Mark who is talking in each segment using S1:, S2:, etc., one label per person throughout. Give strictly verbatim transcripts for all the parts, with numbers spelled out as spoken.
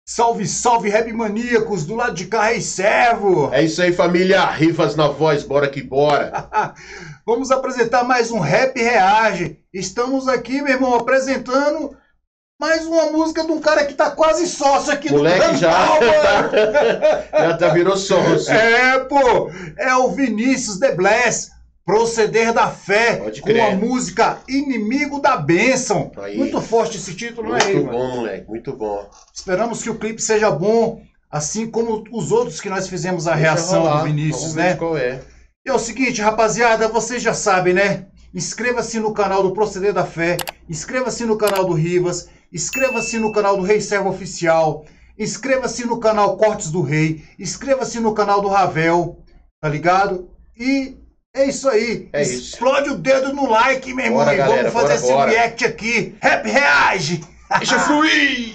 S1: Salve, salve, rap maníacos, do lado de cá, Rei Servo.
S2: É isso aí, família. Rivas na voz, bora que bora.
S1: Vamos apresentar mais um Rap Reage. Estamos aqui, meu irmão, apresentando mais uma música de um cara que tá quase sócio aqui
S2: Moleque
S1: do
S2: já,
S1: canal,
S2: já tá virou sócio.
S1: É, pô, é o Vinícius The Bless, Proceder da Fé,
S2: Pode
S1: com
S2: crer.
S1: a música Inimigo da Bênção.
S2: Aí.
S1: Muito forte esse título,
S2: Muito
S1: né, Rei?
S2: bom, moleque, muito bom.
S1: Esperamos que o clipe seja bom, assim como os outros que nós fizemos a
S2: Deixa
S1: reação
S2: rolar,
S1: do Vinícius,
S2: vamos ver
S1: né?
S2: qual é.
S1: E é o seguinte, rapaziada, vocês já sabem, né? Inscreva-se no canal do Proceder da Fé, inscreva-se no canal do Rivas, inscreva-se no canal do Rei Servo Oficial, inscreva-se no canal Cortes do Rei, inscreva-se no canal do Ravel, tá ligado? E é isso aí.
S2: É isso.
S1: Explode o dedo no like, meu irmão.
S2: Bora,
S1: E
S2: galera,
S1: vamos fazer
S2: bora,
S1: esse
S2: bora.
S1: react aqui. Rap Reage!
S2: Deixa fluir!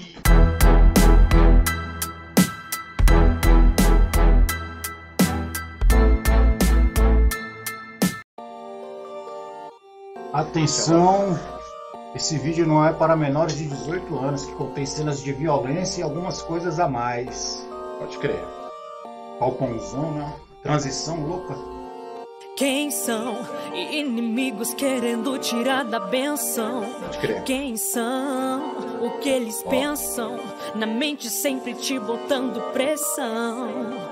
S1: Atenção, esse vídeo não é para menores de dezoito anos, que contém cenas de violência e algumas coisas a mais.
S2: Pode crer.
S1: Palpãozão, né? Transição louca.
S3: Quem são inimigos querendo tirar da benção?
S2: Pode crer.
S3: Quem são? O que eles
S2: Ó.
S3: pensam? Na mente sempre te botando pressão.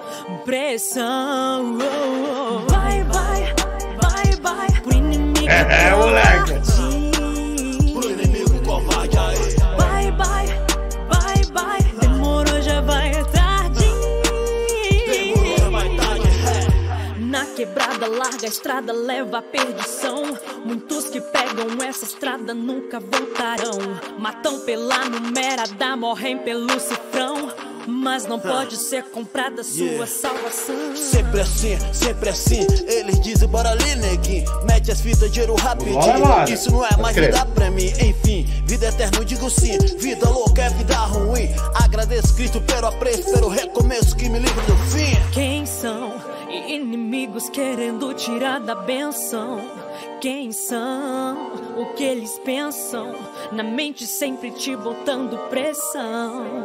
S3: Pressão. Oh, oh. Vai, vai, vai, vai pro inimigo
S1: É, moleque.
S3: covarde.
S4: Pro inimigo covarde aí.
S3: Vai, vai, vai, vai. Demorou, já vai tarde.
S4: Demorou, já vai tarde.
S3: Na quebrada, larga a estrada, leva a perdição. Muitos que pegam essa estrada nunca voltarão. Matam pela numerada, morrem pelo cifrão. Mas não pode ser comprada sua
S4: Yeah.
S3: salvação.
S4: Sempre assim, sempre assim. Eles dizem bora ali, neguinho. Mete as fitas, dinheiro rapidinho.
S1: Bora, bora.
S4: Isso não é mais
S2: crer.
S4: vida pra mim. Enfim, vida eterna eu digo sim. Vida louca é vida ruim. Agradeço Cristo pelo apreço, pelo recomeço que me livra do fim.
S3: Quem são inimigos querendo tirar da benção? Quem são? O que eles pensam? Na mente sempre te botando pressão.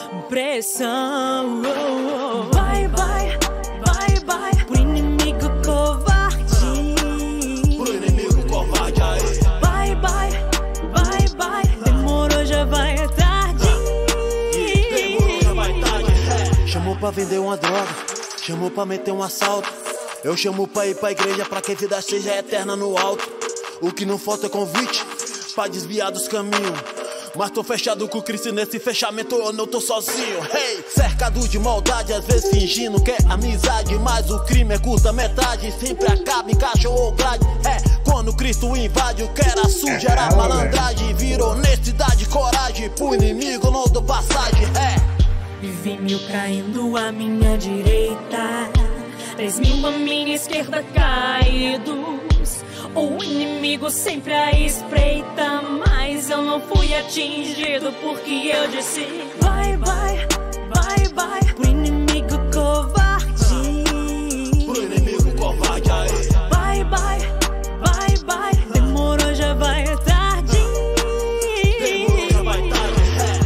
S3: Pressão. Oh, oh. Vai, vai, vai, vai pro inimigo covarde.
S4: Pro inimigo covarde aí.
S3: Vai, vai, vai, vai. Demorou, já vai tarde.
S4: Demorou, já vai tarde. Chamou pra vender uma droga, chamou pra meter um assalto. Eu chamo pra ir pra igreja pra que a vida seja eterna no alto. O que não falta é convite pra desviar dos caminhos. Mas tô fechado com Cristo, nesse fechamento eu não tô sozinho. Hey, cercado de maldade, às vezes fingindo que é amizade. Mas o crime é curta metade, sempre acaba em caixa ou grade. É, quando Cristo invade o que era sujo era malandragem. Virou honestidade, coragem, pro inimigo não dou passagem. É.
S3: Vi mil caindo à minha direita, três mil à minha esquerda caídos. O inimigo sempre à espreita, mas eu não fui atingido porque eu disse vai, vai, vai, vai pro inimigo covarde.
S4: Pro inimigo covarde aí.
S3: Vai, vai, vai, vai. Demorou, já vai tarde.
S4: Demorou, já vai tarde.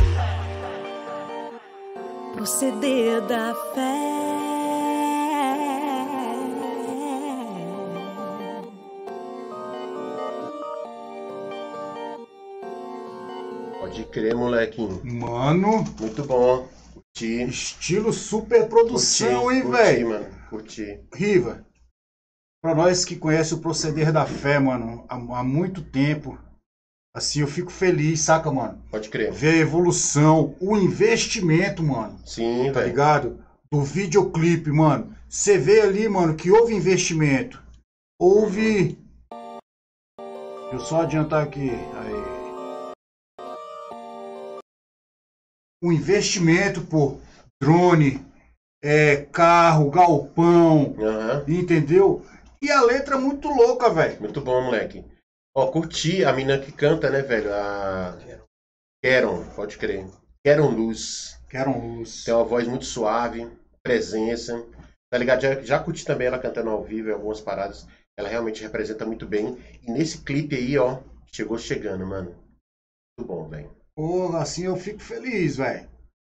S3: Proceder da fé.
S2: Pode crer, molequinho.
S1: Mano,
S2: Muito bom. Curti.
S1: estilo super produção,
S2: Curti,
S1: hein,
S2: curti,
S1: velho?
S2: mano. Curti.
S1: Riva, pra nós que conhecem o Proceder da Fé, mano, há, há muito tempo, assim, eu fico feliz, saca, mano?
S2: Pode crer.
S1: Ver a evolução, o investimento, mano,
S2: Sim,
S1: tá
S2: velho.
S1: ligado? Do videoclipe, mano. Você vê ali, mano, que houve investimento. Houve... Deixa eu só adiantar aqui. Aí. O investimento, pô. Drone, é, carro, galpão,
S2: Aham.
S1: entendeu? E a letra é muito louca, velho.
S2: Muito bom, moleque. Ó, curti a mina que canta, né, velho? A Keron, pode crer. Keron Luz.
S1: Quero luz.
S2: Tem uma voz muito suave, presença. Tá ligado? Já, já curti também ela cantando ao vivo em algumas paradas. Ela realmente representa muito bem. E nesse clipe aí, ó, chegou chegando, mano. Muito bom, velho.
S1: Pô, assim eu fico feliz, velho.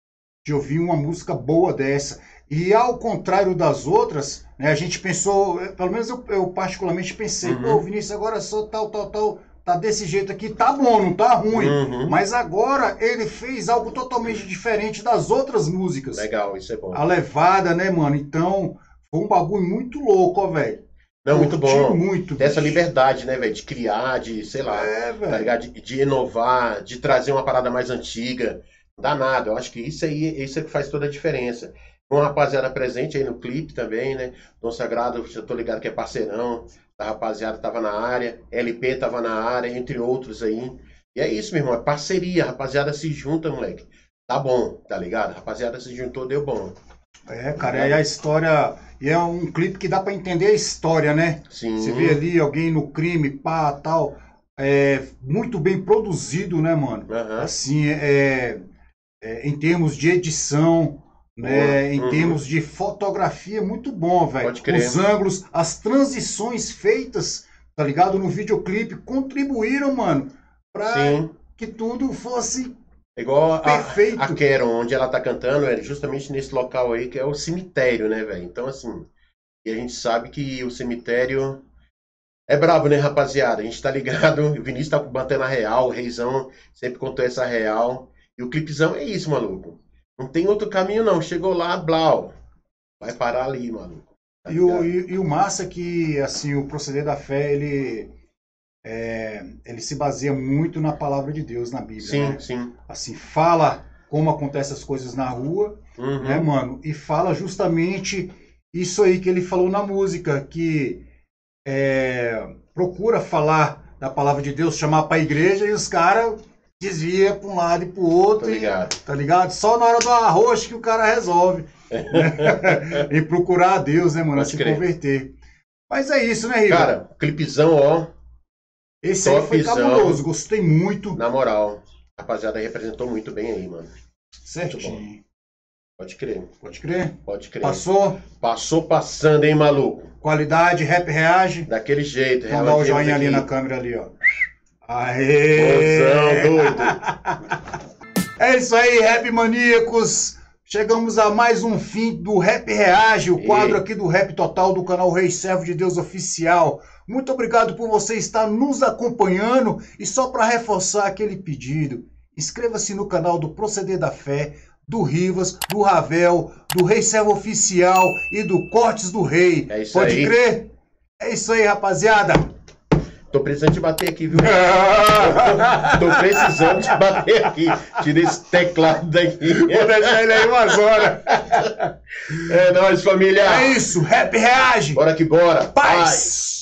S1: de ouvir uma música boa dessa. E ao contrário das outras, né, a gente pensou, pelo menos eu, eu particularmente pensei,
S2: Uhum.
S1: pô, Vinícius, agora só tal, tal, tal, tá desse jeito aqui, tá bom, não tá ruim.
S2: Uhum.
S1: Mas agora ele fez algo totalmente diferente das outras músicas.
S2: Legal, isso é bom.
S1: A levada, né, mano? Então, foi um bagulho muito louco, ó, velho.
S2: Não, muito
S1: Curti
S2: bom.
S1: muito.
S2: Ter essa
S1: bicho.
S2: liberdade, né, velho? De criar, de, sei lá,
S1: É,
S2: tá
S1: velho.
S2: ligado? De, de inovar, de trazer uma parada mais antiga. Não dá nada. Eu acho que isso aí, isso é que faz toda a diferença. Uma rapaziada presente aí no clipe também, né? Dom Sagrado, eu tô ligado que é parceirão. A rapaziada tava na área. L P tava na área, entre outros aí. E é isso, meu irmão. É parceria. A rapaziada se junta, moleque. Tá bom, tá ligado? A rapaziada se juntou, deu bom.
S1: É, cara, é a história. E é um clipe que dá pra entender a história, né?
S2: Sim.
S1: Você vê ali alguém no crime, pá, tal. É muito bem produzido, né, mano?
S2: Aham.
S1: Assim, é, é, em termos de edição, né?
S2: Boa.
S1: Em
S2: Uhum.
S1: termos de fotografia, muito bom, velho.
S2: Pode crer.
S1: Os ângulos, as transições feitas, tá ligado? No videoclipe, contribuíram, mano, pra
S2: Sim.
S1: que tudo fosse
S2: Igual a,
S1: perfeito.
S2: a Keron, onde ela tá cantando, é justamente nesse local aí que é o cemitério, né, velho? Então, assim, e a gente sabe que o cemitério é brabo, né, rapaziada? A gente tá ligado, o Vinícius tá batendo a real, o Reizão sempre contou essa real. E o clipezão é isso, maluco. Não tem outro caminho, não. Chegou lá, blau. Vai parar ali, maluco. Tá
S1: E o,
S2: ligado?
S1: e, e o massa é que, assim, o proceder da fé, ele, é, ele se baseia muito na palavra de Deus, na Bíblia,
S2: Sim,
S1: né?
S2: sim.
S1: Assim, fala como acontecem as coisas na rua,
S2: Uhum.
S1: né, mano? E fala justamente isso aí que ele falou na música, que é, procura falar da palavra de Deus, chamar pra igreja, e os caras desvia pra um lado e pro outro,
S2: Tô
S1: e,
S2: ligado.
S1: tá ligado? Só na hora do arroz que o cara resolve. Né? E procurar a Deus, né, mano? A
S2: Pode
S1: se
S2: crer.
S1: converter. Mas é isso, né, Riva?
S2: Cara, clipezão, ó,
S1: Esse aí foi
S2: topzão.
S1: cabuloso, gostei muito.
S2: na moral. A rapaziada representou muito bem aí, mano.
S1: Certinho.
S2: Pode crer,
S1: Pode crer?
S2: pode crer.
S1: Passou?
S2: Passou passando, hein, maluco?
S1: Qualidade, rap reage.
S2: Daquele jeito.
S1: Vamos dar o
S2: reagimos
S1: joinha ali
S2: aqui.
S1: na câmera ali, ó. Aê!
S2: Mozão, doido.
S1: É isso aí, Rap Maníacos. Chegamos a mais um fim do Rap Reage, o quadro
S2: E-
S1: aqui do Rap Total do canal Rei Servo de Deus Oficial. Muito obrigado por você estar nos acompanhando. E só para reforçar aquele pedido, inscreva-se no canal do Proceder da Fé, do Rivas, do Ravel, do Rei Servo Oficial e do Cortes do Rei.
S2: É isso
S1: Pode
S2: aí.
S1: crer? É isso aí, rapaziada.
S2: Tô precisando de bater aqui, viu? Tô precisando de bater aqui. Tira esse teclado daqui.
S1: Vou deixar ele aí umas horas.
S2: É nóis, família.
S1: É isso, Rap Reage.
S2: Bora que bora.
S1: Paz.